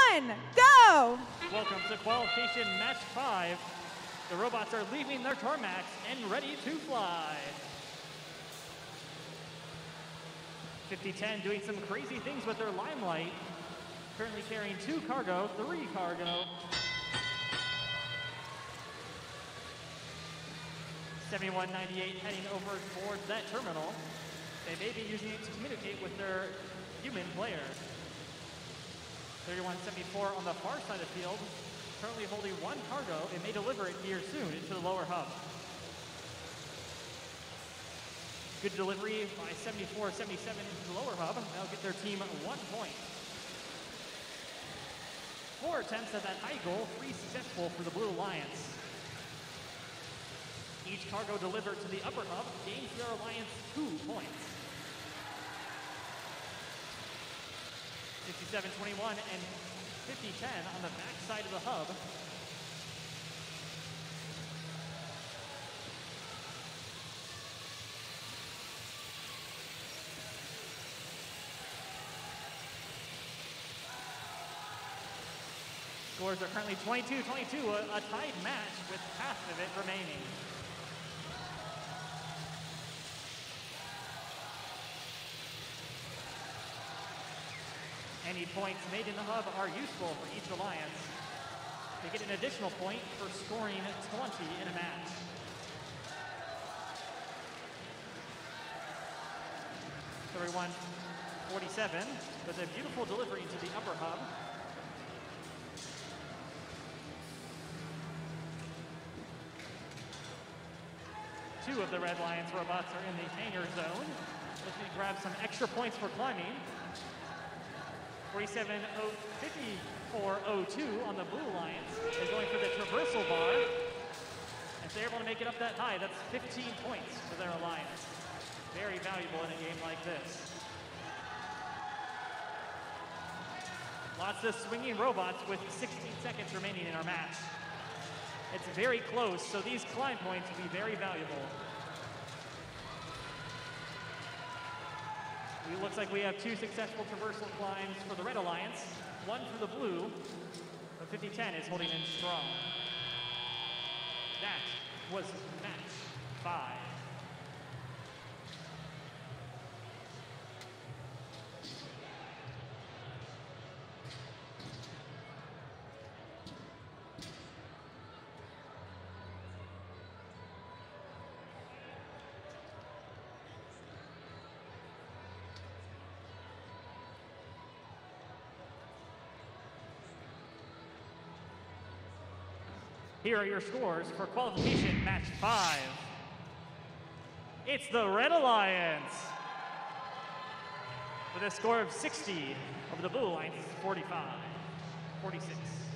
1, go! Welcome to Qualification Match 5. The robots are leaving their tarmacs and ready to fly. 5010 doing some crazy things with their limelight. Currently carrying 2 cargo, 3 cargo. 7198 heading over towards that terminal. They may be using it to communicate with their human player. 3174 on the far side of the field, currently holding 1 cargo. It may deliver it here soon into the lower hub. Good delivery by 7477 into the lower hub. That'll get their team 1 point. 4 attempts at that high goal, 3 successful for the Blue Alliance. Each cargo delivered to the upper hub gains their alliance 2 points. 6721 and 5010 on the back side of the hub. Scores are currently 22-22, a tied match with half of it remaining. Any points made in the hub are useful for each alliance. They get an additional point for scoring 20 in a match. .47 with a beautiful delivery into the upper hub. Two of the Red Lions robots are in the hangar zone, looking to grab some extra points for climbing. 47-54-02 on the Blue Alliance is going for the traversal bar. If they're able to make it up that high, that's 15 points for their alliance. Very valuable in a game like this. Lots of swinging robots with 16 seconds remaining in our match. It's very close, so these climb points will be very valuable. It looks like we have 2 successful traversal climbs for the Red Alliance, 1 for the Blue, but 5010 is holding in strong. That was match 5. Here are your scores for Qualification Match 5. It's the Red Alliance with a score of 60 over the Blue Alliance 45, 46.